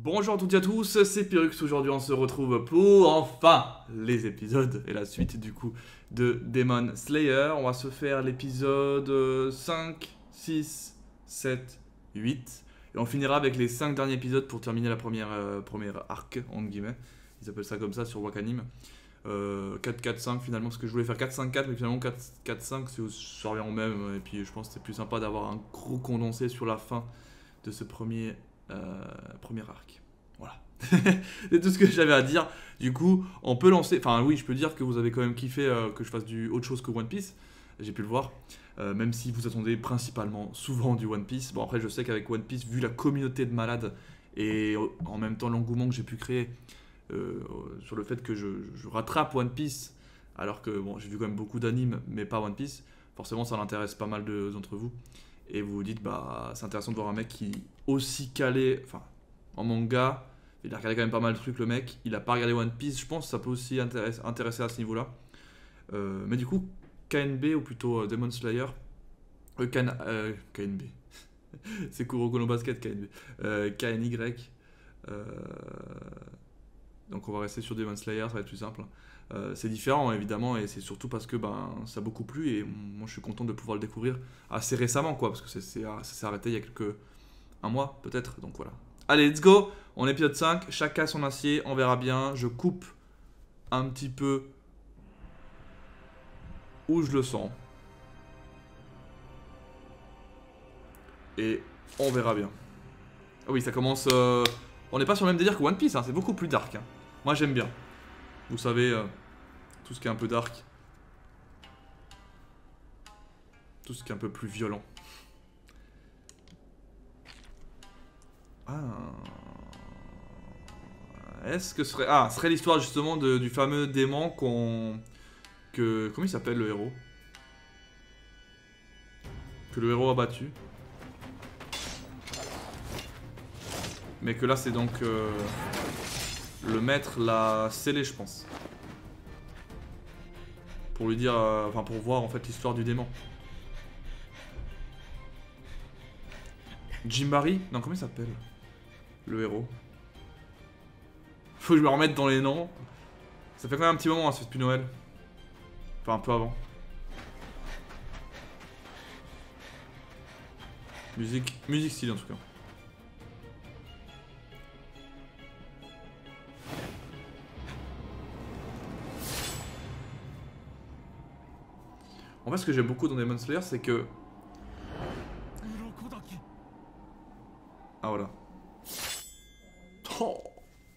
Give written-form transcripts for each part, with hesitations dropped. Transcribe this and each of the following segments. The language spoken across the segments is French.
Bonjour à toutes et à tous, c'est Pyrrhux. Aujourd'hui on se retrouve pour enfin les épisodes et la suite du coup de Demon Slayer. On va se faire l'épisode 5, 6, 7, 8 et on finira avec les 5 derniers épisodes pour terminer la première arc entre guillemets. Ils appellent ça comme ça sur Wakanim. 4-4-5 finalement, parce que je voulais faire 4-5-4 mais finalement 4-4-5 ça revient au même et puis je pense que c'est plus sympa d'avoir un gros condensé sur la fin de ce premier arc. Voilà. C'est tout ce que j'avais à dire. Du coup, on peut lancer. Enfin, oui, je peux dire que vous avez quand même kiffé que je fasse autre chose que One Piece. J'ai pu le voir. Même si vous attendez principalement souvent du One Piece. Bon, après, je sais qu'avec One Piece, vu la communauté de malades et en même temps l'engouement que j'ai pu créer sur le fait que je rattrape One Piece, alors que bon, j'ai vu quand même beaucoup d'animes, mais pas One Piece, forcément, ça l'intéresse pas mal d'entre vous. Et vous vous dites, bah, c'est intéressant de voir un mec qui est aussi calé, enfin, en manga, il a regardé quand même pas mal de trucs, le mec, il a pas regardé One Piece, je pense que ça peut aussi intéresser à ce niveau-là. Mais du coup, KNB, ou plutôt Demon Slayer, KNB, c'est Kuroko no Basket, KNB, KNY, donc on va rester sur Demon Slayer, ça va être plus simple. C'est différent évidemment et c'est surtout parce que ben, ça a beaucoup plu et moi je suis content de pouvoir le découvrir assez récemment quoi, parce que ça s'est arrêté il y a un mois peut-être, donc voilà. Allez, let's go, on est épisode 5, chacun son acier, on verra bien, je coupe un petit peu où je le sens. Et on verra bien. Ah oui, ça commence... On n'est pas sur le même délire que One Piece, hein, c'est beaucoup plus dark. Hein. Moi j'aime bien. Vous savez, tout ce qui est un peu dark. Tout ce qui est un peu plus violent. Ah. Est-ce que ce serait... Ah, ce serait l'histoire justement du fameux démon Comment il s'appelle le héros? Que le héros a battu. Mais que là c'est donc... le maître l'a scellé je pense. Pour lui dire... Enfin pour voir en fait l'histoire du démon. Jimbari? Non, comment il s'appelle? Le héros. Faut que je me remette dans les noms. Ça fait quand même un petit moment, hein, ça fait depuis Noël. Enfin, un peu avant. Musique style en tout cas. En fait, ce que j'aime beaucoup dans Demon Slayer, c'est que... Ah voilà. Oh.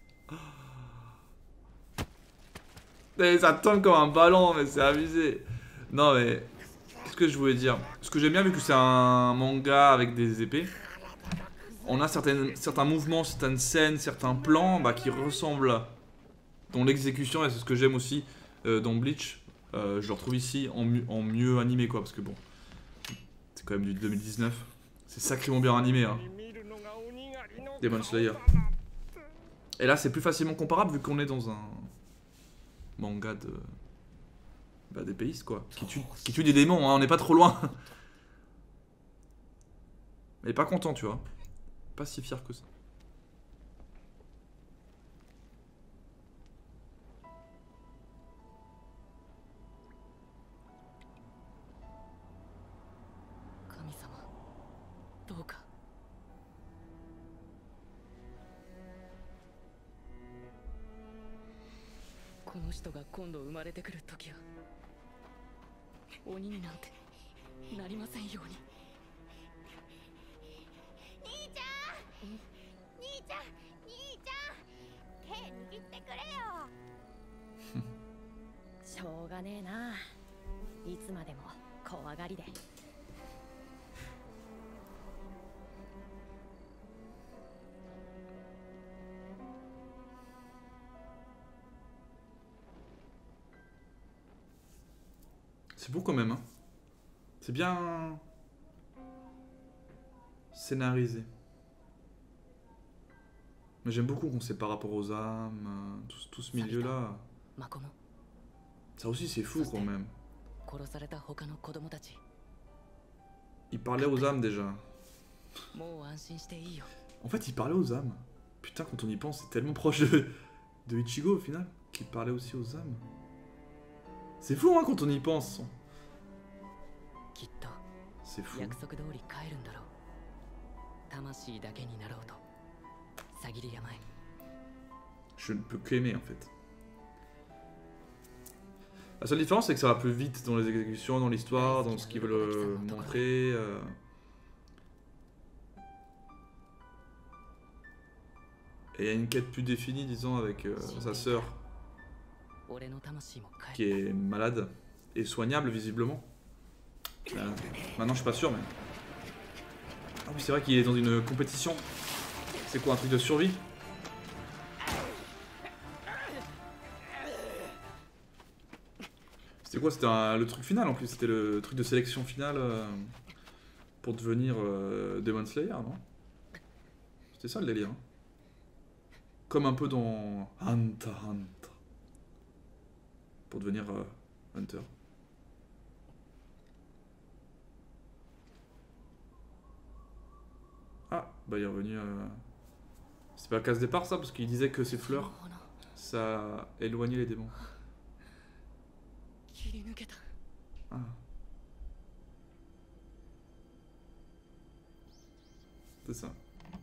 Et ça tombe comme un ballon, mais c'est abusé. Non mais... Qu'est-ce que je voulais dire? Ce que j'aime bien, vu que c'est un manga avec des épées, on a certains mouvements, certaines scènes, certains plans bah, qui ressemblent dans l'exécution, et c'est ce que j'aime aussi dans Bleach. Je le retrouve ici en mieux animé quoi, parce que bon, c'est quand même du 2019. C'est sacrément bien animé hein. Demon Slayer. Et là c'est plus facilement comparable vu qu'on est dans un manga des pays quoi, qui tue des démons, hein, on n'est pas trop loin. Mais pas content tu vois, pas si fier que ça. C'est beau quand même, hein. C'est bien scénarisé. Mais j'aime beaucoup qu'on sait par rapport aux âmes, tout ce milieu-là. Ça aussi c'est fou quand même. Il parlait aux âmes déjà. En fait il parlait aux âmes. Putain, quand on y pense, c'est tellement proche de Ichigo au final, qui parlait aussi aux âmes. C'est fou, hein, quand on y pense. C'est fou. Je ne peux qu'aimer en fait. La seule différence, c'est que ça va plus vite dans les exécutions, dans l'histoire, dans ce qu'ils veulent montrer. Et il y a une quête plus définie, disons, avec sa sœur, qui est malade et soignable visiblement. Maintenant, je suis pas sûr, mais. Ah oui, c'est vrai qu'il est dans une compétition. C'est quoi, un truc de survie? C'était quoi? C'était le truc final en plus, c'était le truc de sélection finale pour devenir Demon Slayer, non? C'était ça le délire. Hein. Comme un peu dans Hunter x Hunter. Pour devenir Hunter. Ah, bah il est revenu. C'est pas la case départ ça, parce qu'il disait que ces fleurs, ça éloignait les démons. Ah. C'est ça.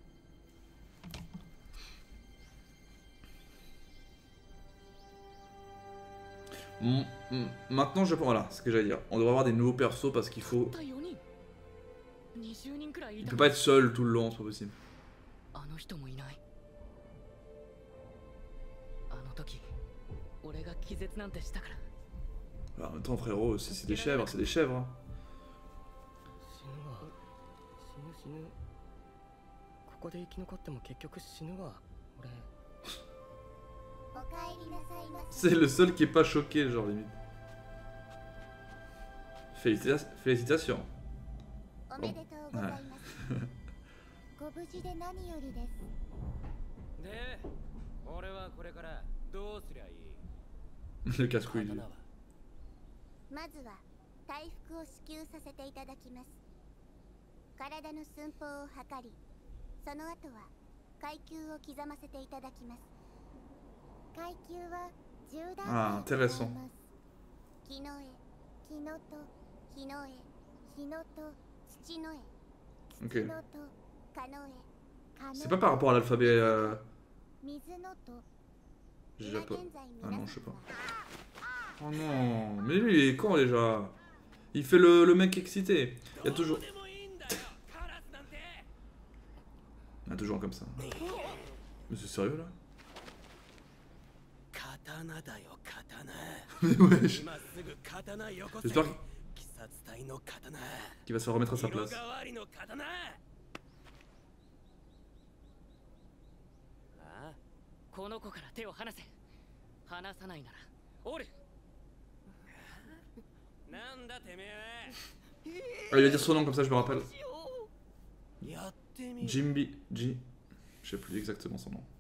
Maintenant, je pense. Voilà, c'est ce que j'allais dire. On devrait avoir des nouveaux persos parce qu'il faut. Il peut pas être seul tout le long, c'est pas possible. Alors, en même temps, frérot, c'est des chèvres, c'est des chèvres. Hein. C'est le seul qui est pas choqué, genre limite. Félicitations. Bon. Ouais. Le casse-couille. Lui. Ah, intéressant. Ok. C'est pas par rapport à l'alphabet japonais. Ah non, je sais pas. Oh non, mais lui il est con déjà. Il fait le mec excité. Il y a toujours. Il y a toujours comme ça. Mais c'est sérieux là? Mais wesh. J'espère qu'il va se remettre à sa place. Ah, il va dire son nom comme ça, je me rappelle. Jimby. Je sais plus exactement son nom.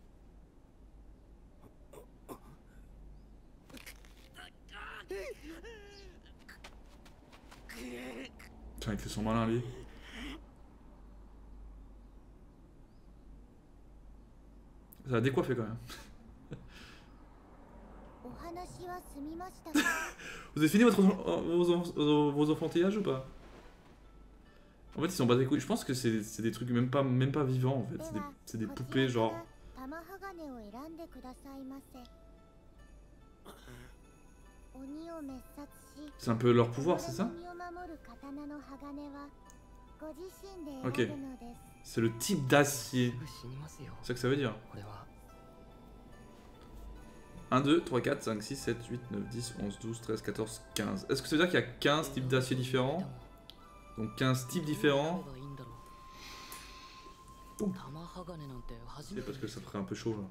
Tiens, il fait son malin lui. Ça a décoiffé quand même. Vous avez fini vos enfantillages ou pas? En fait, ils sont bas des couilles. Je pense que c'est des trucs même pas vivants en fait. C'est des poupées genre. C'est un peu leur pouvoir, c'est ça? Ok. C'est le type d'acier. C'est ça que ça veut dire. 1, 2, 3, 4, 5, 6, 7, 8, 9, 10, 11, 12, 13, 14, 15. Est-ce que ça veut dire qu'il y a 15 types d'acier différents? Donc 15 types différents. Bon. C'est parce que ça ferait un peu chaud là.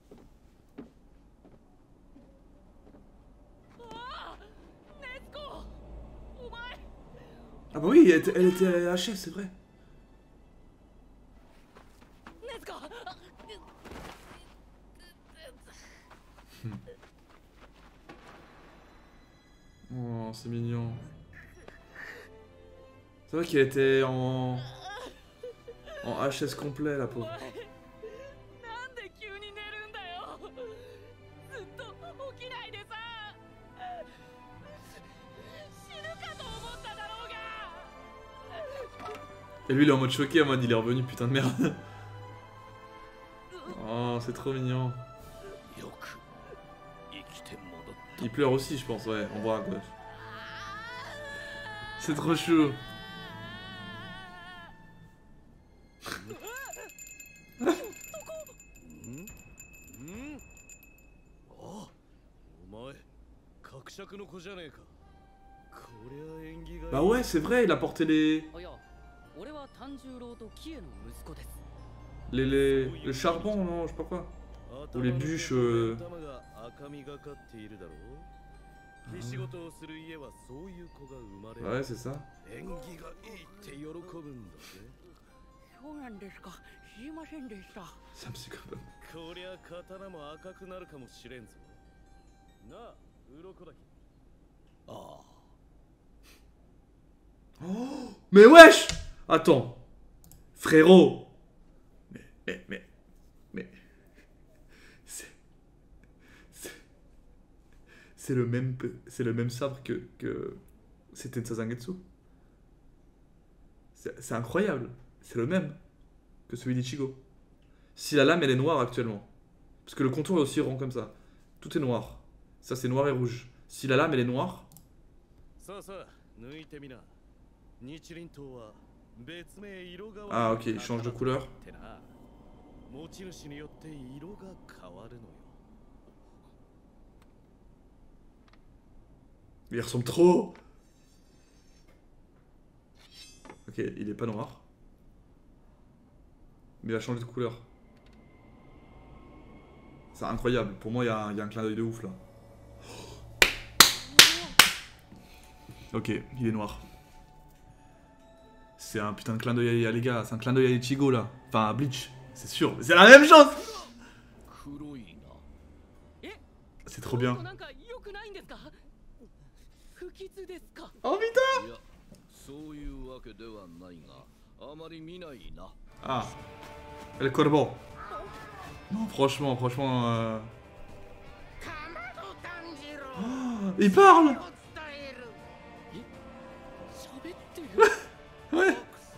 Ah bah oui, elle était à la chef, c'est vrai. Oh, c'est mignon. C'est vrai qu'elle était en HS complet, la pauvre. Et lui il est en mode choqué, en mode il est revenu, putain de merde. Oh, c'est trop mignon. Il pleure aussi, je pense, ouais, on voit à gauche. C'est trop chou. Bah ouais, c'est vrai, il a porté le charbon, non, je sais pas quoi. Ou les bûches. Ouais, c'est ça. C'est un psychopathe. Oh, mais wesh! Attends. Frérot. Mais. C'est le même sabre que c'était Tensazangetsu. C'est incroyable. C'est le même que celui d'Ichigo. Si la lame elle est noire actuellement. Parce que le contour est aussi rond comme ça. Tout est noir. Ça c'est noir et rouge. Si la lame elle est noire. Ah ok, il change de couleur. Il ressemble trop. Ok, il est pas noir. Mais il a changé de couleur. C'est incroyable. Pour moi, il y a un clin d'œil de ouf là. Ok, il est noir. C'est un putain de clin d'œil à les gars. C'est un clin d'œil à Ichigo là. Enfin, à Bleach. C'est sûr. C'est la même chose. C'est trop bien. Oh putain. Ah. El Corbeau. Non, franchement. Oh, il parle. Ouais.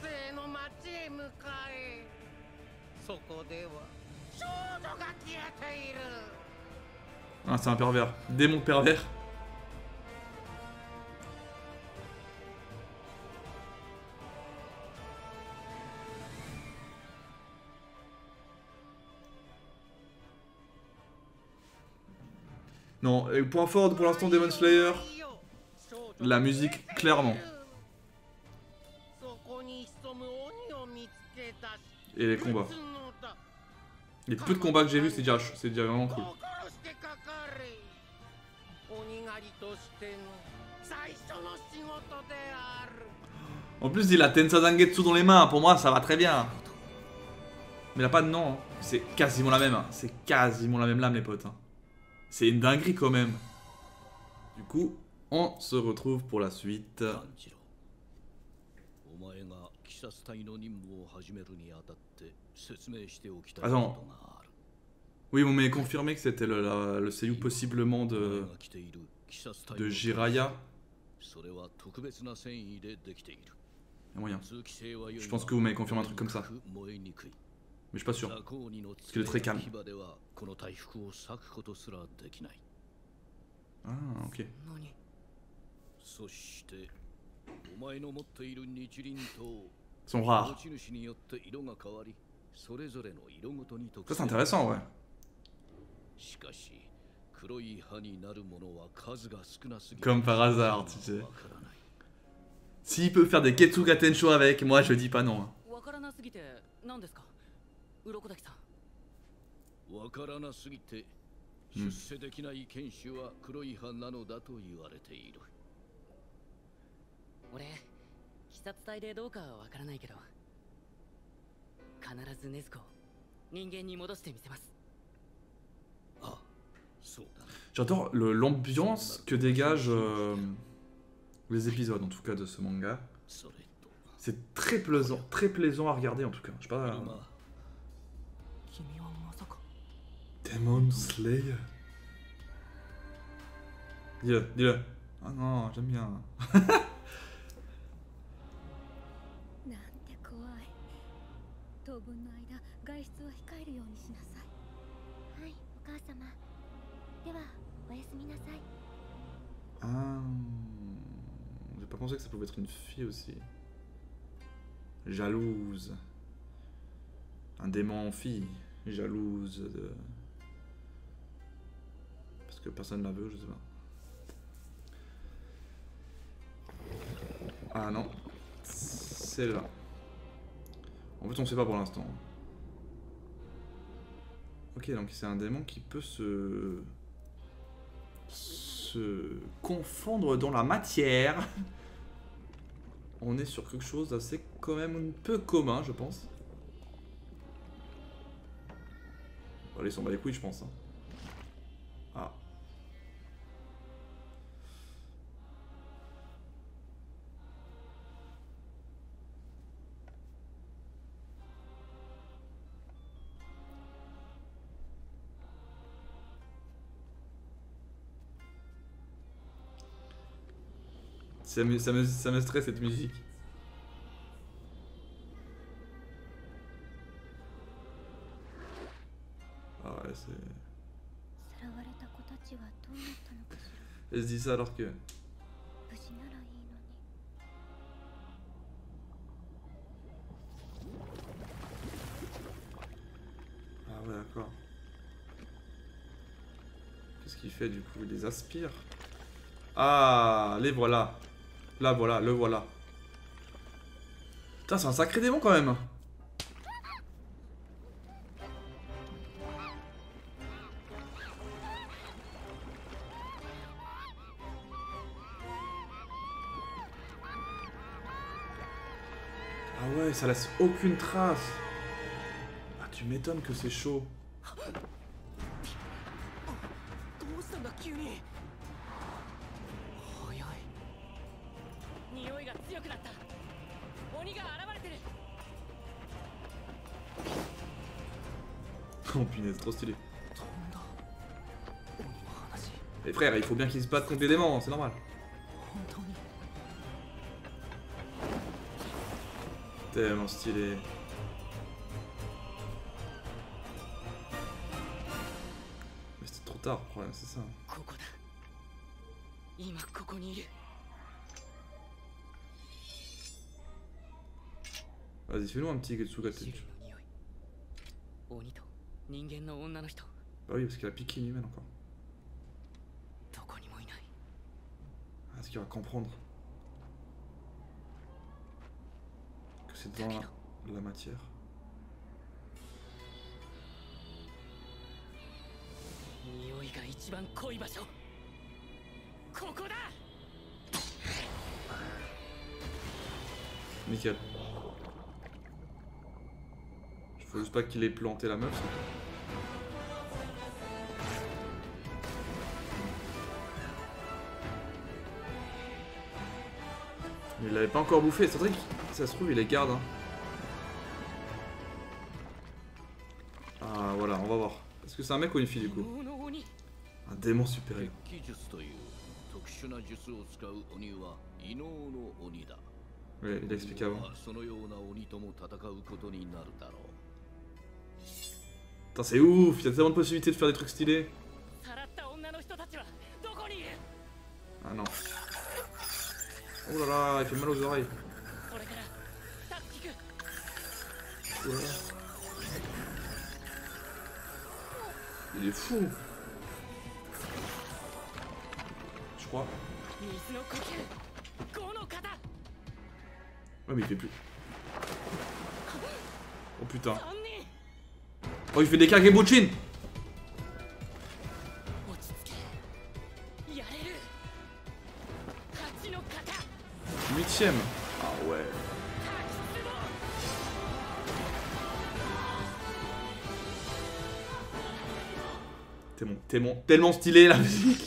Ah, c'est un pervers. Démon pervers. Non, et point fort pour l'instant Demon Slayer. La musique, clairement. Et les combats. Les peu de combats que j'ai vus, c'est déjà vraiment cool. En plus, il a Tensazangetsu dans les mains. Pour moi, ça va très bien. Mais il a pas de nom. Hein. C'est quasiment la même. Hein. C'est quasiment la même lame, les potes. Hein. C'est une dinguerie quand même. Du coup, on se retrouve pour la suite. Attends. Oui, vous m'avez confirmé que c'était le seiyuu possiblement de Jiraiya. Il y a moyen. Je pense que vous m'avez confirmé un truc comme ça. Mais je suis pas sûr. Parce qu'il est très calme. Ah, ok. Ils sont rares. Ça, c'est intéressant, ouais. Comme par hasard, tu sais. S'il peut faire des Ketsuga Tensho avec, moi je dis pas non. Hein. J'adore l'ambiance que dégagent les épisodes, en tout cas, de ce manga. C'est très plaisant à regarder, en tout cas. Je sais pas... Demon Slayer. Dis-le. Ah non, j'aime bien. 当分の間外出は控えるようにしなさい。はい、お母様。ではおやすみなさい。 Ah, j'ai pas pensé que ça pouvait être une fille aussi. Jalouse. Un démon en fille. Jalouse de... Parce que personne la veut, je sais pas. Ah non. C'est là. En fait, on sait pas pour l'instant. Ok, donc c'est un démon qui peut se confondre dans la matière. On est sur quelque chose d'assez quand même un peu commun, je pense. Allez, ils s'en bat les couilles, je pense. Hein. Ah. Ça me stresse cette musique. Ah ouais, c'est... Elle se dit ça alors que... Ah ouais, d'accord. Qu'est-ce qu'il fait du coup? Il les aspire. Ah, les voilà. Là, voilà, le voilà. Putain, c'est un sacré démon quand même. Ah ouais, ça laisse aucune trace. Ah, tu m'étonnes que c'est chaud. Oh punaise, trop stylé. Et frère, il faut bien qu'ils se battent contre les démons, c'est normal. Tellement stylé. Mais c'était trop tard, le problème, c'est ça. Vas-y, fais-nous un petit Getsugatenchu. Bah oui, parce qu'il a piqué une humaine encore. Ah, est-ce qu'il va comprendre que c'est dans la matière? Nickel. Faut juste pas qu'il ait planté la meuf. Mais il l'avait pas encore bouffé, c'est vrai que ça se trouve il les garde. Hein. Ah voilà, on va voir. Est-ce que c'est un mec ou une fille du coup? Un démon supérieur. Ouais, il a expliqué avant. Putain, c'est ouf, il y a tellement de possibilités de faire des trucs stylés. Ah non. Oh là là, il fait mal aux oreilles. Oh là là. Il est fou. Je crois. Ouais, mais il fait plus. Oh putain. Oh, il fait des Kagebouchin. 8ème. Ah ouais. Tellement stylé la musique.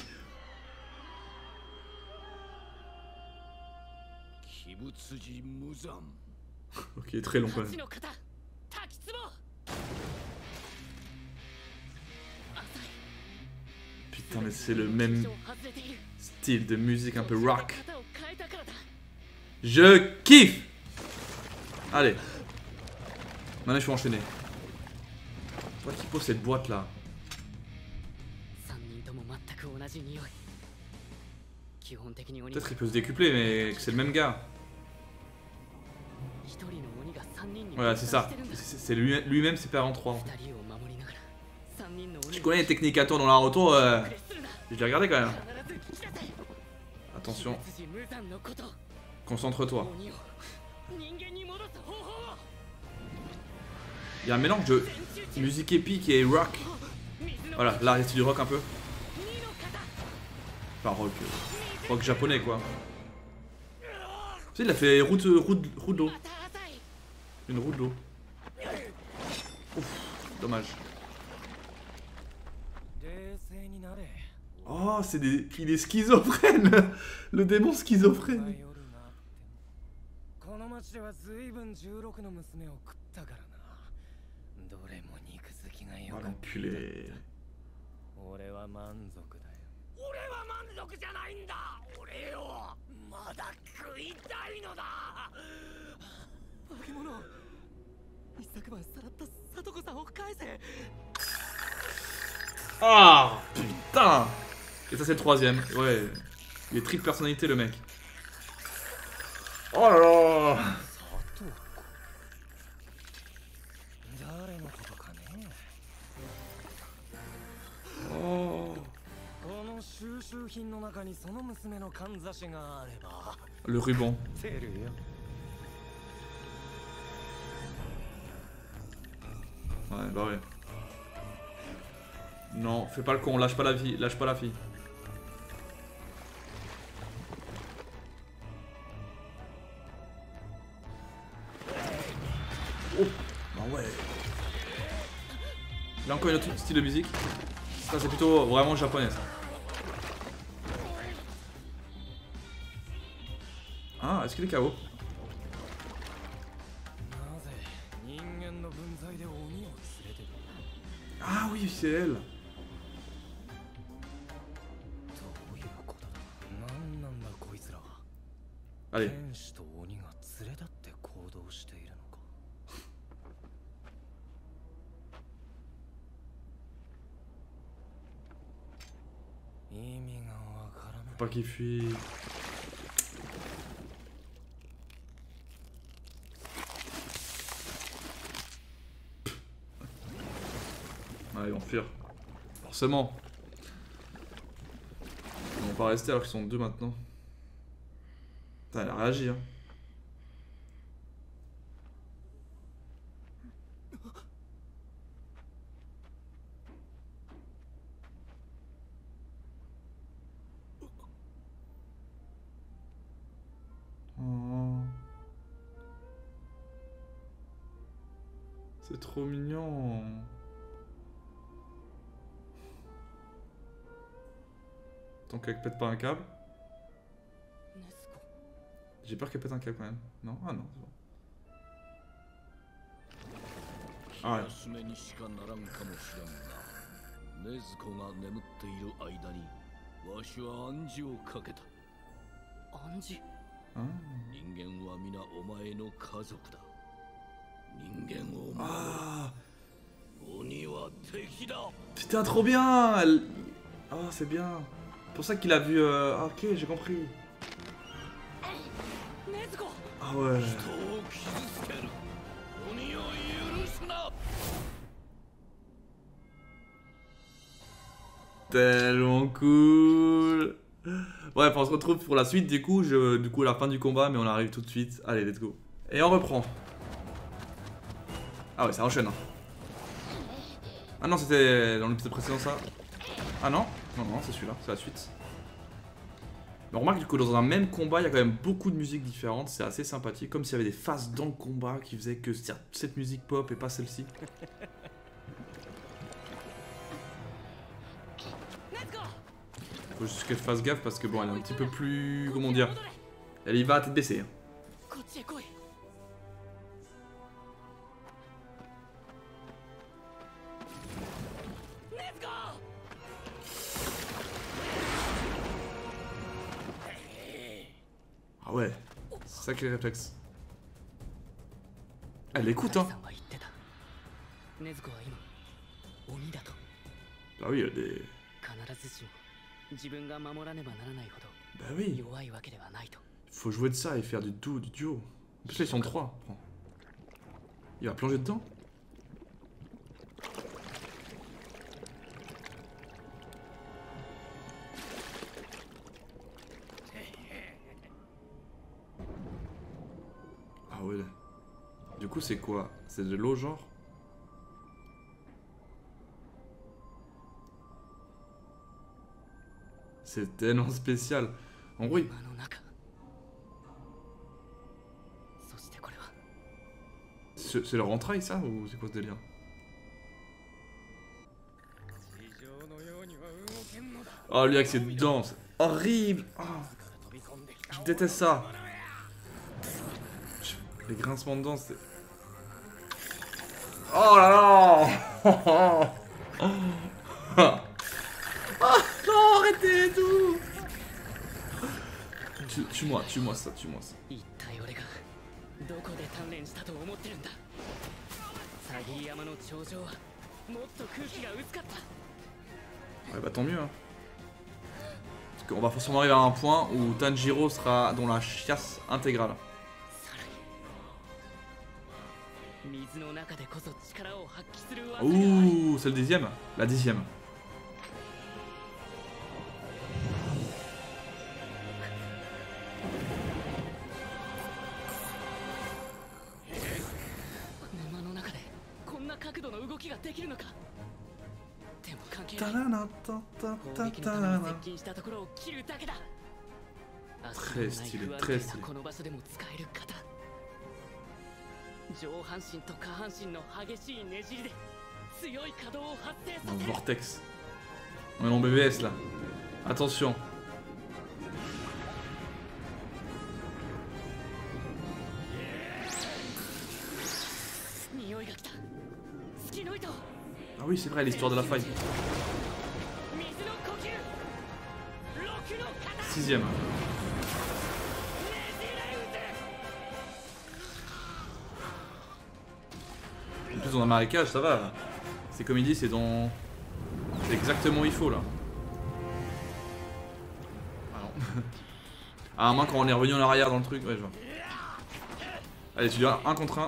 Ok, très long quand même. Putain, mais c'est le même style de musique un peu rock. Je kiffe. Allez. Maintenant, je suis enchaîné. Toi qui pose cette boîte là. Peut-être qu'il peut se décupler, mais que c'est le même gars. Voilà, c'est ça. C'est lui-même séparé en 3. Je connais les techniques à tour dans Naruto. J'ai regardé quand même. Attention. Concentre-toi. Il y a un mélange de musique épique et rock. Voilà, là, il y a du rock un peu. Enfin, rock japonais quoi. Tu sais, il a fait route d'eau. Une route d'eau. Ouf, dommage. Oh, il est schizophrène. Le démon schizophrène. Oh l'enculé. Ah putain. Et ça c'est le troisième. Ouais. Il est triple personnalité le mec. Oh là là. Oh. Le ruban. Ouais, bah ouais. Non, fais pas le con, lâche pas la fille, lâche pas la fille. Oh, bah ouais. Là encore un autre style de musique. Ça c'est plutôt vraiment japonais ça. Ah, est-ce qu'il est KO? Ah oui, c'est elle. Allez. Faut pas qu'il fuit. Ouais, ils vont fuir. Forcément. Ils vont pas rester alors qu'ils sont deux maintenant. Putain, elle a réagi hein. Oh. C'est trop mignon. Tant qu'elle pète pas un câble. J'ai peur qu'elle pète un câble quand même. Non? Ah non, c'est bon. Ah ouais. Ah. Putain, trop bien. Oh, c'est bien. C'est pour ça qu'il a vu... Ah, ok, j'ai compris. Ah ouais. Tellement cool. Bref, on se retrouve pour la suite du coup, à la fin du combat, mais on arrive tout de suite. Allez, let's go. Et on reprend. Ah ouais, ça enchaîne. Hein. Ah non, c'était dans l'épisode précédent ça. Ah non? Non, non, c'est celui-là, c'est la suite. Mais on remarque que dans un même combat, il y a quand même beaucoup de musiques différentes, c'est assez sympathique, comme s'il y avait des phases dans le combat qui faisaient que cette musique pop et pas celle-ci. Faut juste qu'elle fasse gaffe parce que bon, elle est un petit peu plus... Comment dire? Elle y va à tête baissée. Hein. Ah ouais, sacré réflexe. Elle écoute hein. 禰豆子は今鬼だと。 Ah oui, il y a des... 必ずしも自分が守らねばならないほど Bah oui, 弱いわけではないと。 faut jouer de ça et faire du duo. En plus là ils sont 3. Il va plonger dedans. Ah ouais. Du coup c'est quoi? C'est de l'eau genre? C'est tellement spécial. En gros, 今の中。そしてこれは c'est leur entraille ça ou c'est quoi ce délire? 地上のようには動けんのだ。 Oh lui avec ses dents, c'est horrible. Oh, 飛び込んできた je déteste ça. Les grincements de dents c'est... Oh là là. Ah non, arrêtez tout. Tue-moi ça, tue-moi ça. 一体俺がどこで鍛錬したと思ってるんだ。鷺山の頂上はもっと空気が薄かった。 Ouais bah tant mieux hein. Parce qu'on va forcément arriver à un point où Tanjiro sera dans la chiasse intégrale. さらに水の中でこそ力を発揮する技がある。 Ouh, c'est le 10ème. La 10ème. 沼の中でこんな角度の動きができるのか。でも関係ない。 Ta-da-da, ta-ta-ta-ta-ta-da. 攻撃のために接近したところを切るだけだ。 Très stylé, très stylé. この場所でも使える型。上半身と下半身の激しいねじりで強い可動を発生さ Un せる。 vortex. On est en BBS là. Attention. 匂いが来た。月の糸。 Ah oui, c'est vrai, l'histoire de la faille. 水の呼吸。六の型。 6ème. ねじれ渦。 En plus, dans un marécage, ça va. C'est comme il dit, c'est dans. C'est exactement où il faut là. Ah non. Ah, à moins quand on est revenu en arrière dans le truc. Ouais, je vois. Allez, tu dois 1 contre 1.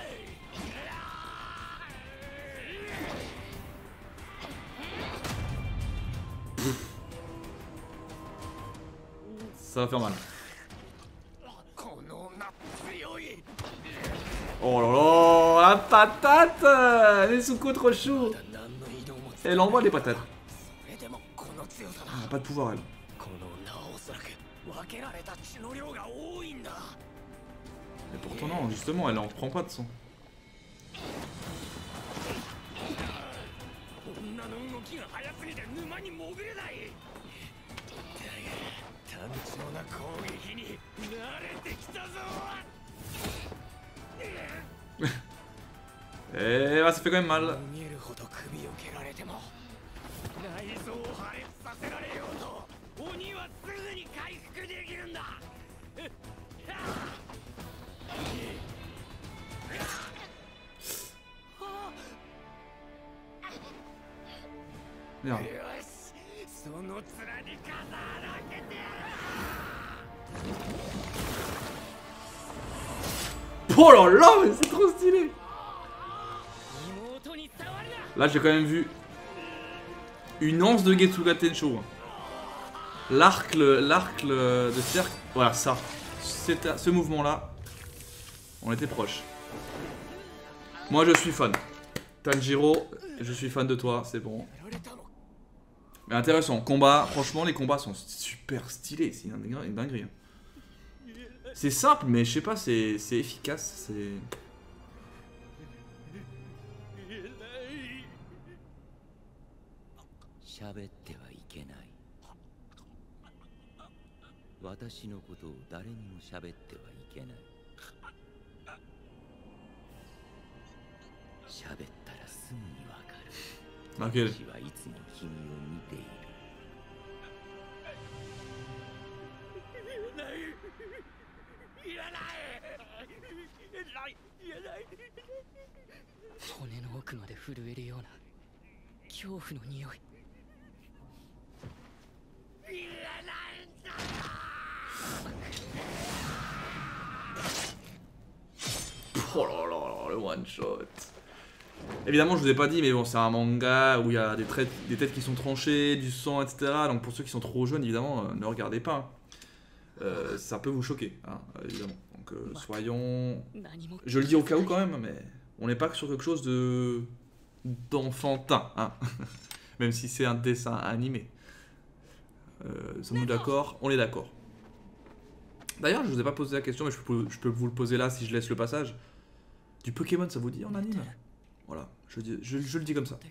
Ça va faire mal. この女強い。 Oh là là, la patate. Nezuko trop chaud. 何の移動も。 Elle envoie des patates. それでもこの強さだ。 Elle a pas de pouvoir elle. この女はおそらく分けられた血の量が多いんだ。 Et pourtant non, justement, elle en prend pas de son. 女の動きが速すぎて沼に潜れない。単調な攻撃に慣れてきたぞ。 Et bah, ça fait quand même mal. 見えるほど首を蹴られても内臓を破裂させられようと鬼はすぐに回復できるんだ。 Merde. よし、その面に風穴開けてやる。 Oh là là, mais c'est trop stylé. 妹に触るな。 Là, j'ai quand même vu une anse de Getsuga Tencho. L'arc de cercle. Voilà, ça. Ce mouvement-là, on était proche. Moi, je suis fan. Tanjiro, je suis fan de toi, c'est bon. Mais intéressant, combat, franchement, les combats sont super stylés. C'est une dinguerie. C'est simple, mais je sais pas, c'est efficace. C'est. 喋ってはいけない。私のことを誰にも喋ってはいけない。喋ったらすぐにわかる。 Ok. 私はいつも君を見ている。 骨の奥まで震えるような恐怖の匂い。 Oh là là, le one shot. Évidemment, je vous ai pas dit, mais bon, c'est un manga où il y a des têtes qui sont tranchées, du sang, etc. Donc pour ceux qui sont trop jeunes, évidemment, ne regardez pas. Ça peut vous choquer, hein, évidemment. Donc soyons... Je le dis au cas où quand même, mais on n'est pas sur quelque chose de d'enfantin, hein. Même si c'est un dessin animé. Sommes-nous d'accord? On est d'accord. D'ailleurs, je vous ai pas posé la question, mais je peux vous le poser là si je laisse le passage. Du Pokémon, ça vous dit en anime? Voilà, je le dis comme ça.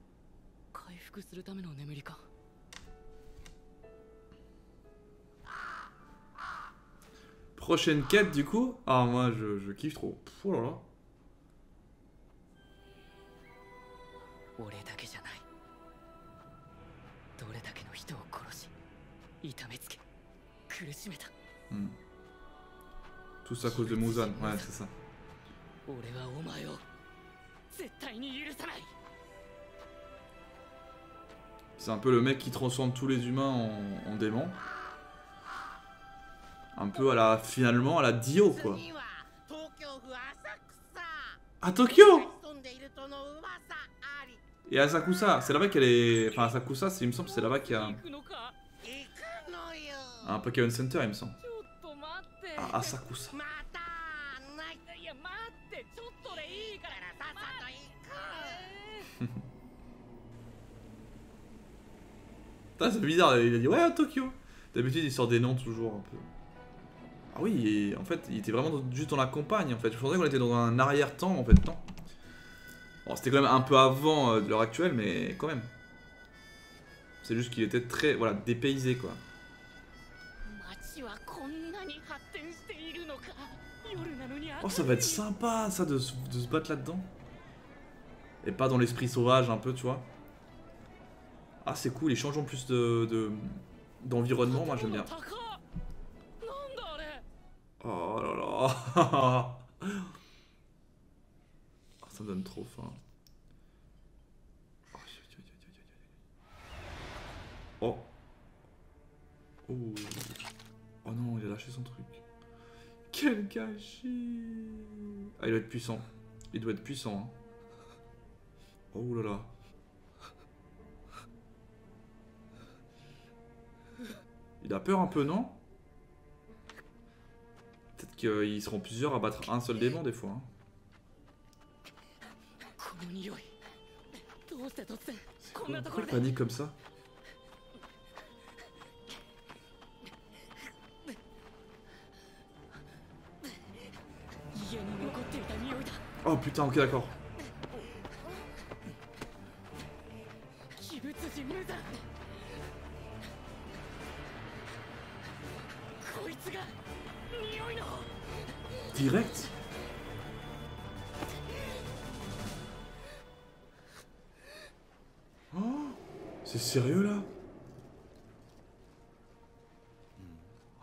Prochaine quête du coup. Ah moi je kiffe trop. Pff, oh là là. Tout ça à cause de Muzan, ouais c'est ça. C'est un peu le mec qui transforme tous les humains en démons. Un peu finalement à la Dio quoi. À Tokyo. Et Asakusa, c'est là-bas qu'elle est... Enfin Asakusa, il me semble c'est là-bas qu'il y a un Pokémon Center il me semble. Ah, Asakusa. C'est bizarre, il a dit ouais à Tokyo. D'habitude il sort des noms toujours un peu. Ah oui, et en fait il était vraiment juste dans la campagne en fait. Je pensais qu'on était dans un arrière-temps en fait, non. Bon, c'était quand même un peu avant de l'heure actuelle, mais quand même. C'est juste qu'il était très, voilà, dépaysé quoi. Oh ça va être sympa ça de se battre là-dedans. Et pas dans l'esprit sauvage un peu, tu vois. Ah c'est cool, ils changent en plus d'environnement, moi j'aime bien. Oh là là. Ça me donne trop faim. Oh. Oh. Oh non, il a lâché son truc. Quel gâchis. Ah il doit être puissant. Il doit être puissant. Hein. Oh là là. Il a peur un peu, non? Peut-être qu'ils seront plusieurs à battre un seul démon des fois. Hein. Pourquoi il panique comme ça? Oh putain, ok d'accord. Direct. Oh, c'est sérieux là? Oh.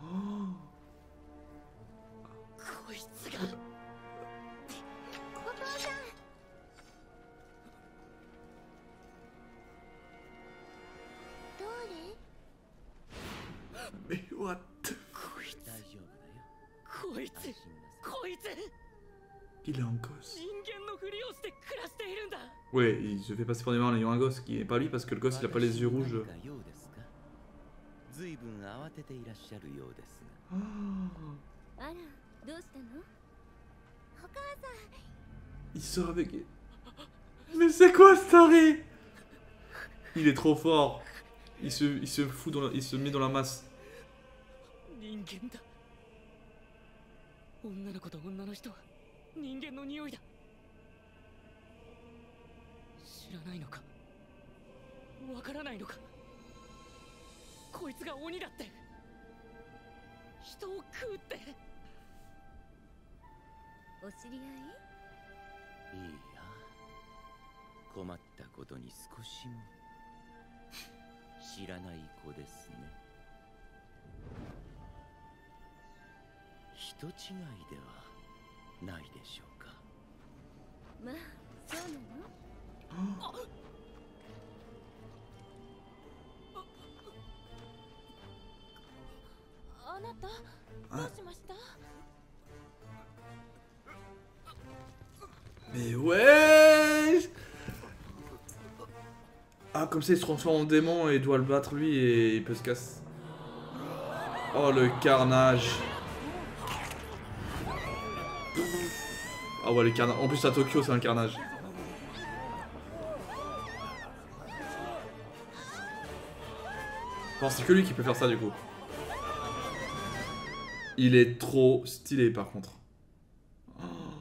Mais what? Il est un gosse. Ouais, il se fait passer pour des mains en ayant un gosse qui est pas lui parce que le gosse il a pas les yeux rouges. Oh. Il sort avec... Mais c'est quoi Starry? Il est trop fort. Il se fout dans il se met dans la masse. どうしました？ Mais ouais. Ah, comme ça il se transforme en démon et il doit le battre lui et il peut se casser. Oh le carnage. Ah ouais le carnage. En plus à Tokyo c'est un carnage. Bon, c'est que lui qui peut faire ça du coup. Il est trop stylé par contre. Oh.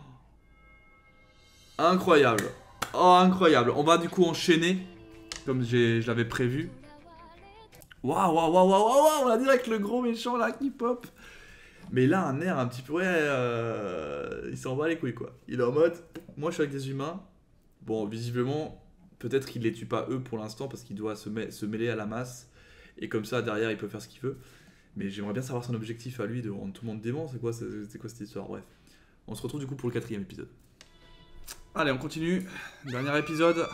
Incroyable. Oh incroyable. On va du coup enchaîner. Comme je l'avais prévu. Waouh, waouh, waouh, waouh, waouh, on a direct le gros méchant là qui pop. Mais là, un air un petit peu. Ouais, il s'en bat les couilles quoi. Il est en mode. Moi je suis avec des humains. Bon, visiblement, peut-être qu'il les tue pas eux pour l'instant parce qu'il doit se mêler à la masse. Et comme ça, derrière, il peut faire ce qu'il veut. Mais j'aimerais bien savoir son objectif à lui de rendre tout le monde dément. C'est quoi cette histoire? Bref. On se retrouve du coup pour le 4e épisode. Allez, on continue. Dernier épisode.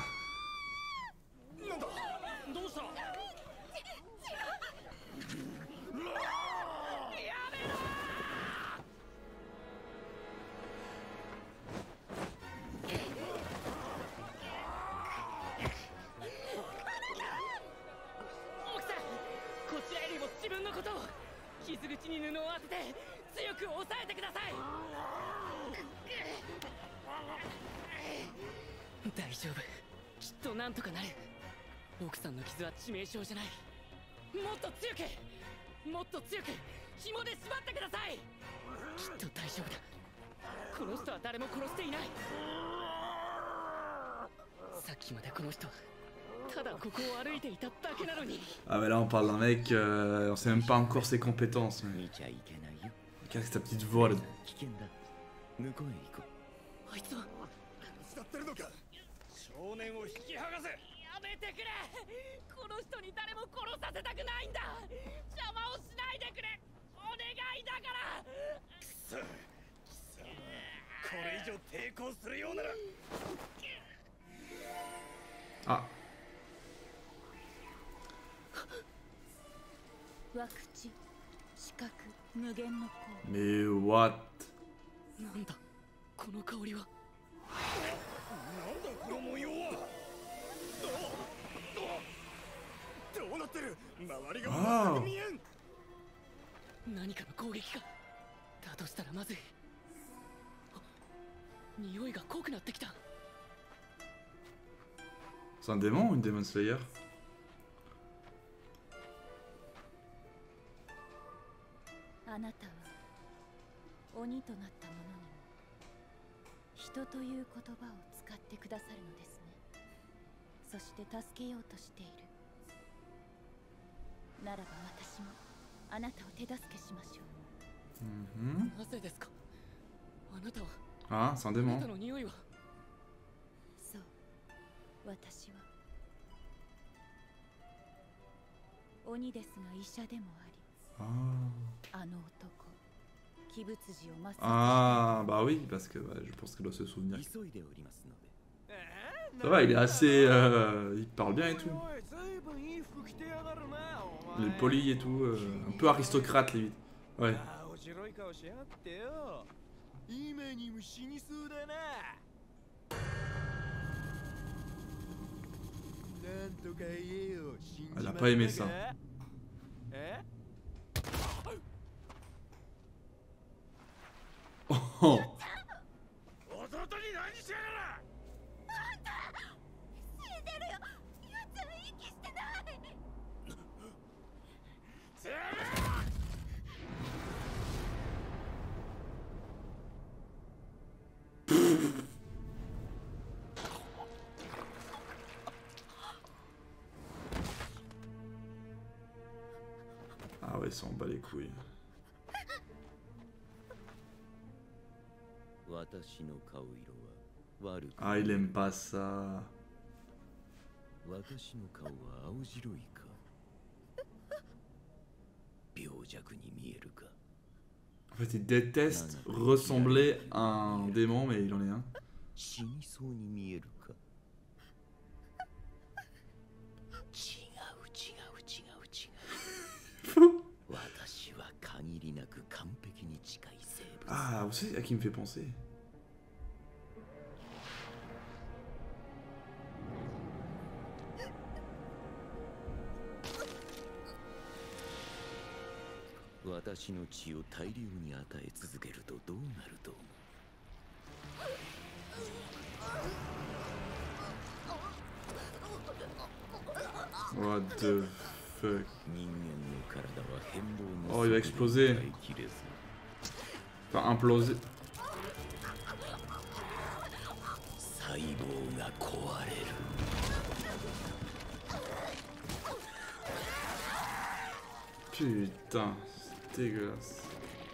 Ah mais là on parle d'un mec, on sait même pas encore ses compétences. Mais... Qu'est-ce que ta petite voix là? Ah. Mais what? Oh. C'est un démon ou une Demon Slayer? Ah, c'est un démon. Ah, bah oui, parce que je pense qu'elle doit se souvenir. Ça va, il est assez... il parle bien et tout. Il est poli et tout, un peu aristocrate limite. Ouais. Elle a pas aimé ça. Oh. Ah ouais, ça en bat les couilles. Ah, il aime pas ça. En fait, il déteste ressembler à un démon, mais il en est un. Ah, vous savez à qui il me fait penser? Watashi no chi o tairyu ni atae tsuzukeru to dou naru to omou? What the fuck? 人間の体は変貌の Oh, il va exploser. 使い切れず Enfin, imploser. 細胞が壊れる Putain, c'est dégueulasse.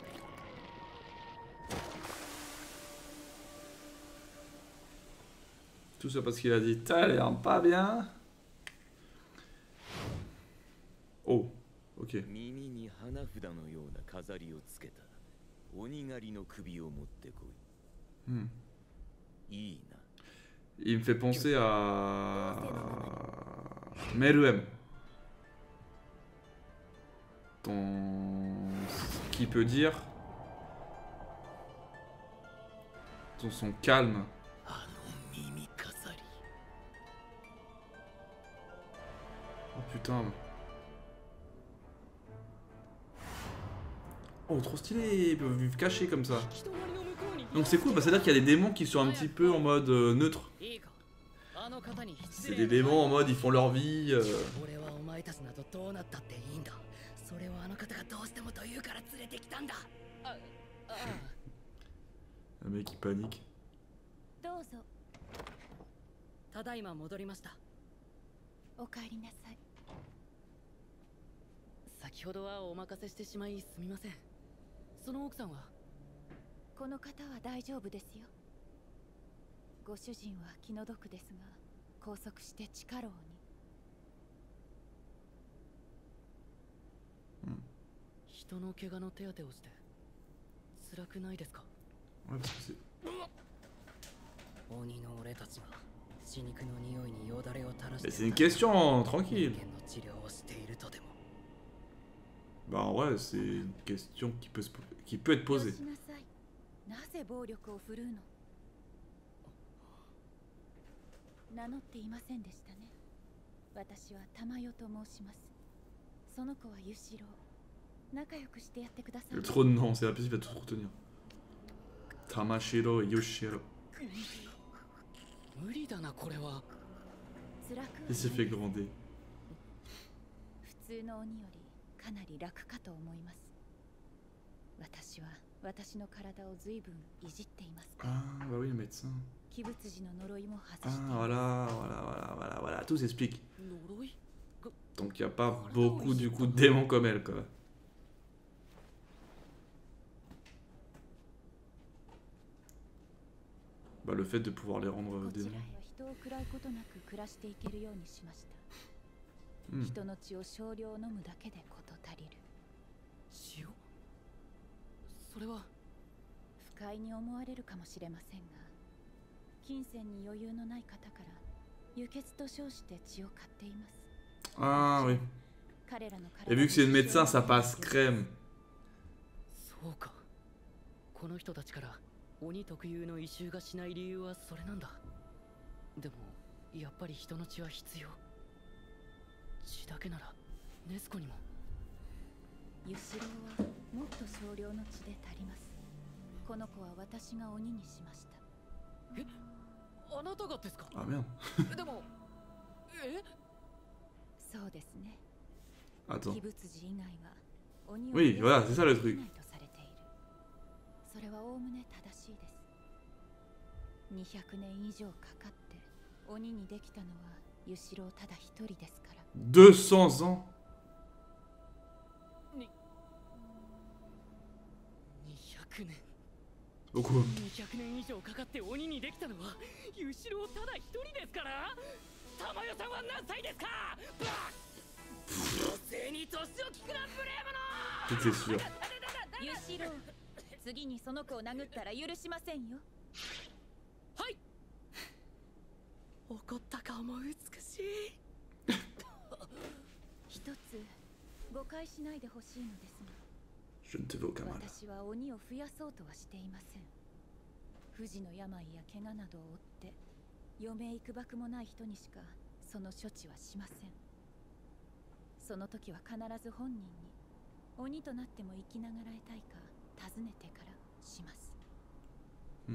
Tout ça parce qu'il a dit t'as l'air pas bien. Oh, ok. 耳に花札のような飾りをつけた鬼狩りの首を持ってこ Hmm. いいいな Il me fait penser à Meruem. Qui peut dire dans son calme. あの耳飾り Oh putain. Oh, trop stylé, ils peuvent vivre cachés comme ça. 人割りの向こうに Donc c'est cool, parce que c'est-à-dire qu'il y a des démons qui sont un petit peu en mode neutre. いいかあの方に失 C'est 礼 des な démons en mode ils font leur vie. 俺はお前たちなどどうなったっていいんだそれはあの方がどうしてもと言うから連れてきたんだああ Un mec qui panique. どうぞただいま戻りましたお帰りなさい。 先ほどはお任せしてしまいすみませんその奥さんはこの方は大丈夫ですよ。ご主人は気の毒ですが拘束して地下牢に。 人の怪我の手当てをして辛くないですか Ouais, parce que c'est. 鬼の俺たちが死肉の匂いによだれを垂らし Mais て c'est une question 人 tranquille. 間の治療をしているとでも Bah en vrai, c'est une question qui peut être よ posée. しなさい。なぜ暴力を振るうの？名乗っていませんでしたね。私は玉代と申します。その子はユシロウ。仲良くしてやってください。 Le trop de noms, c'est impossible à tout retenir. Tamashiro et Yoshiro. 無理だなこれは辛くは Il s'est fait gronder. 普通の鬼よりかなり楽かと思います。私は私の体を随分いじっていますから。 Ah, bah oui, le médecin. 鬼物児の呪いも外 Ah, しています。 voilà, tout s'explique. 呪い Donc il n'y a pas beaucoup du coup de démons comme elle, quoi. Bah le fait de pouvoir les rendre こちら démons. へ人を喰らうことなく暮らしていけるようにしました。 Hmm. 人の血を少量飲むだけで事足りる。 塩それは不快に思われるかもしれませんが、金銭に余裕のない方から輸血と称して血を買っています。 Ah oui. 彼らの Et vu que c'est le médecin, ça passe crème. そうかこの人たちから鬼特有の異臭がしない理由はそれなんだでもやっぱり人の血は必要血だけならネスコにもユシロウはもっと少量の血で足ります。この子は私が鬼にしました。 えあなたがですか Ah merde. でもそうですね。 Attends. 鬼物児以外は鬼を Oui, voilà, c'est ça le で truc. きないとされている。それはおおむね正しいです。200年以上かかって鬼にできたのはユシロウただ一人ですから。 200 ans. 200年 Beaucoup. 200年以上かかって鬼にできたのはユシロウただ一人ですから玉代さんは何歳ですかバッ女性に年を聞くなブレームの C'est sûr. ユシロウ、次にその子を殴ったら許しませんよ。 はい怒った顔も美しい一つ誤解しないでほしいのですが、 Je ne te veux aucun mal. 私は鬼を増やそうとはしていません。不治の病や怪我などを負って余命いくばくもない人にしかその処置はしません。その時は必ず本人に鬼となっても生きながらえたいか尋ねてからします。 うん。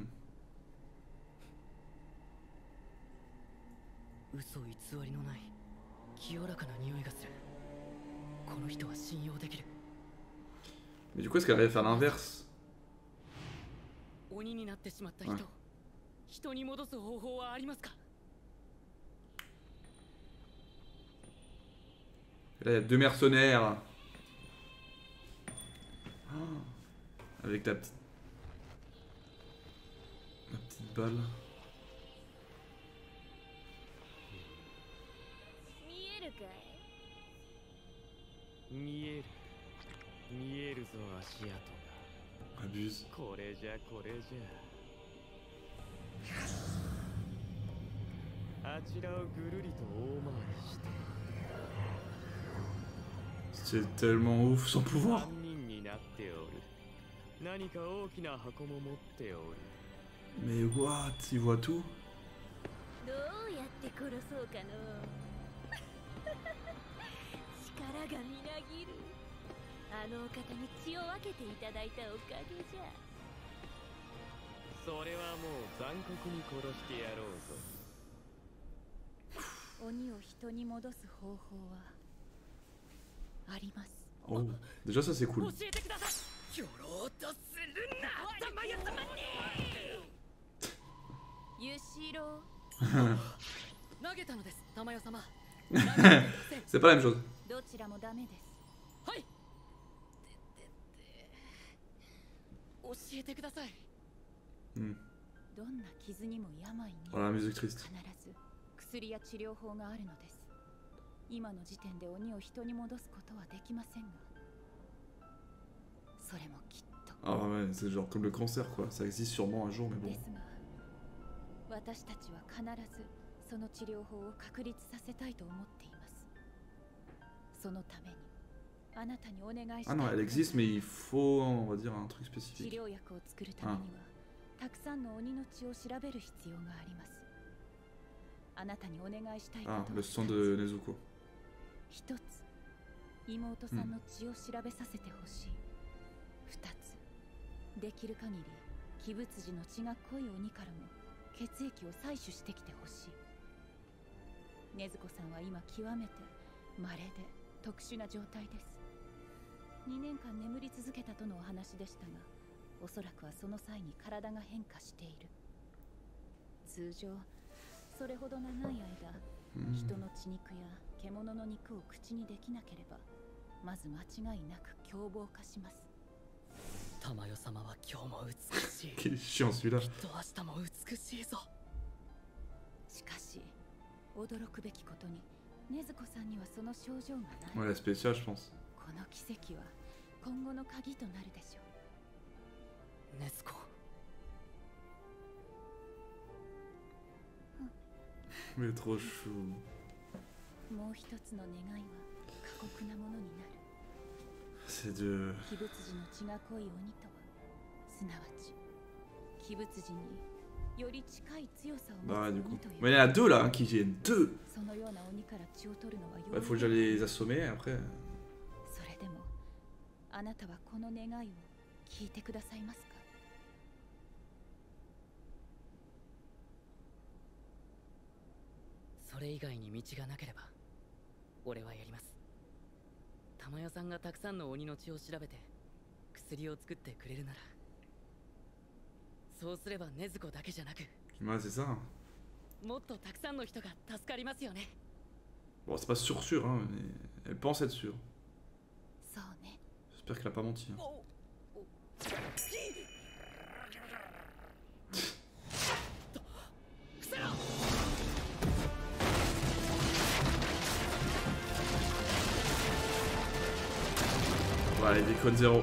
嘘偽りのない清らかな匂いがする。この人は信用できる。 Mais du coup, est-ce qu'elle allait faire l'inverse? 鬼になってしまった人、人に戻す方法はありますか？ Et là, il y a deux mercenaires. Oh, avec la petite balle. 見えるかい？ 見える見えるぞ足跡が。 Abuse. これじゃこれじゃあちらをぐるりと大回りして C'est tellement ouf son pouvoir. 3人になっておる。何か大きな箱も持っておる。 Mais what? Il voit tout? どうやって殺そうかの。力がみなぎる。あのお方に血を分けていただいたおかげじゃ。 それはもう残酷に殺してやろうぞ。 鬼を人に戻す方法はあります。 Oh, déjà ça c'est cool. 教えてください。やろうとするな、玉屋様に。 ゆしろ。 投げたのです、玉屋様。 C'est pas la même chose. どちらもダメです。 はい。教えてください。 Hmm. どんな傷にも病に Voilà la musique triste. 必ず薬や治療法があるのです。今の時点で鬼を人に戻すことはできませんが、それもきっと。 Ah ouais, c'est genre comme le cancer quoi. Ça existe sûrement un jour, mais bon. ですが、私たちは必ずその治療法を確立させたいと思っています。そのためにあなたにお願いしたい。 Ah non, elle existe, mais il faut, on va dire, un truc 治 spécifique. 療薬を作るためには、たくさんの鬼の血を調べる必要があります。あなたにお願いしたいことは Ah, le sang de Nezuko. 一つ、妹さんの血を調べさせてほしい。二つ、できる限り鬼物児の血が濃い鬼からも血液を採取してきてほしい。禰豆子さんは今極めて稀で特殊な状態です。2年間眠り続けたとのお話でしたが、おそらくはその際に体が変化している。通常それほど長い間、人の血肉や獣の肉を口にできなければ、まず間違いなく凶暴化します。 玉代様は今日も美しい。 Quel chiant celui-là. きっと明日も美しいぞ。 しかし、驚くべきことに、禰豆子さんにはその症状がない。 Ouais, la spéciale, je pense. この奇跡は今後の鍵となるでしょう。 禰豆子。 Mais trop chou. もう一つの願いは過酷なものになる。 C'est de... 鬼物児の血が濃い鬼とは、すなわち鬼物児により近い強さを持つ Bah, 鬼 du coup. という。 Mais il y en a deux là, hein, qui viennent. Deux. そのような鬼から血を取るのは Il faut déjà les assommer après. それでもあなたはこの願いを聞いてくださいますか？ それ以外に道がなければ俺はやります。玉代さんがたくさんの鬼の血を調べて薬を作ってくれるなら、そうすれば禰豆子だけじゃなく、 Ouais, c'est ça. もっとたくさんの人が助かりますよね。 Bon, c'est pas sûr, hein, mais elle pense être sûre. そうね。 J'espère qu'elle a pas menti. Hein. お Ouais, allez, déconne zéro.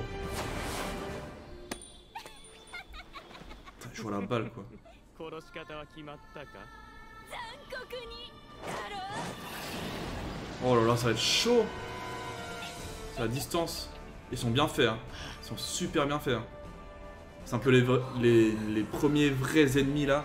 Putain, je vois la balle quoi. 殺し方は決まったか？ 残酷にだろう。 Oh là là, ça va être chaud. C'est la distance. Ils sont bien faits, hein. Ils sont super bien faits. Hein. C'est un peu les premiers vrais ennemis là.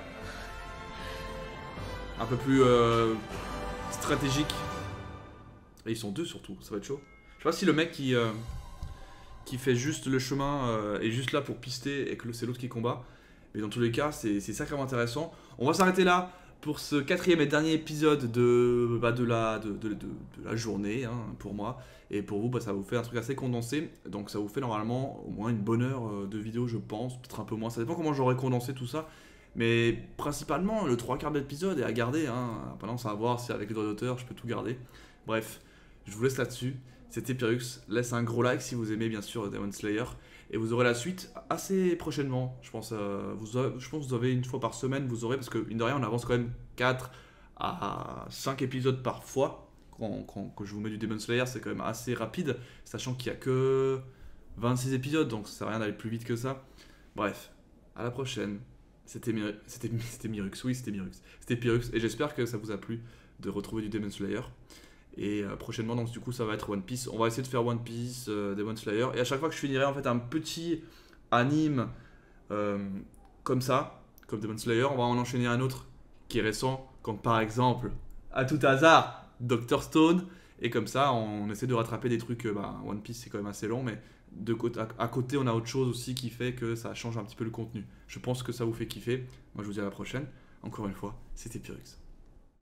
Un peu plus stratégiques. Et ils sont deux surtout, ça va être chaud. Je sais pas si le mec qui fait juste le chemin est juste là pour pister et que c'est l'autre qui combat. Mais dans tous les cas, c'est sacrément intéressant. On va s'arrêter là pour ce 4e et dernier épisode de la journée hein, pour moi. Et pour vous, ça va vous faire un truc assez condensé. Donc ça vous fait normalement au moins une bonne heure de vidéo, je pense. Peut-être un peu moins. Ça dépend comment j'aurais condensé tout ça. Mais principalement, le 3/4 de l'épisode est à garder. Hein. Pendant, ça va voir si avec les droits d'auteur, je peux tout garder. Bref, je vous laisse là-dessus. C'était Pyrrhux. Laisse un gros like si vous aimez bien sûr Demon Slayer. Et vous aurez la suite assez prochainement. Je pense que vous avez une fois par semaine, vous aurez, parce que mine de rien, on avance quand même 4 à 5 épisodes par fois. Quand je vous mets du Demon Slayer, c'est quand même assez rapide, sachant qu'il n'y a que 26 épisodes, donc ça sert à rien d'aller plus vite que ça. Bref, à la prochaine. C'était Pyrrhux, oui, c'était Pyrrhux. C'était Pyrrhux, et j'espère que ça vous a plu de retrouver du Demon Slayer. Et prochainement, donc du coup, ça va être One Piece. On va essayer de faire One Piece, Demon Slayer. Et à chaque fois que je finirai en fait un petit anime comme ça, comme Demon Slayer, on va en enchaîner un autre qui est récent, comme par exemple, à tout hasard, Dr. Stone. Et comme ça, on essaie de rattraper des trucs. One Piece, c'est quand même assez long, mais à côté, on a autre chose aussi qui fait que ça change un petit peu le contenu. Je pense que ça vous fait kiffer. Moi, je vous dis à la prochaine. Encore une fois, c'était Pyrrhux.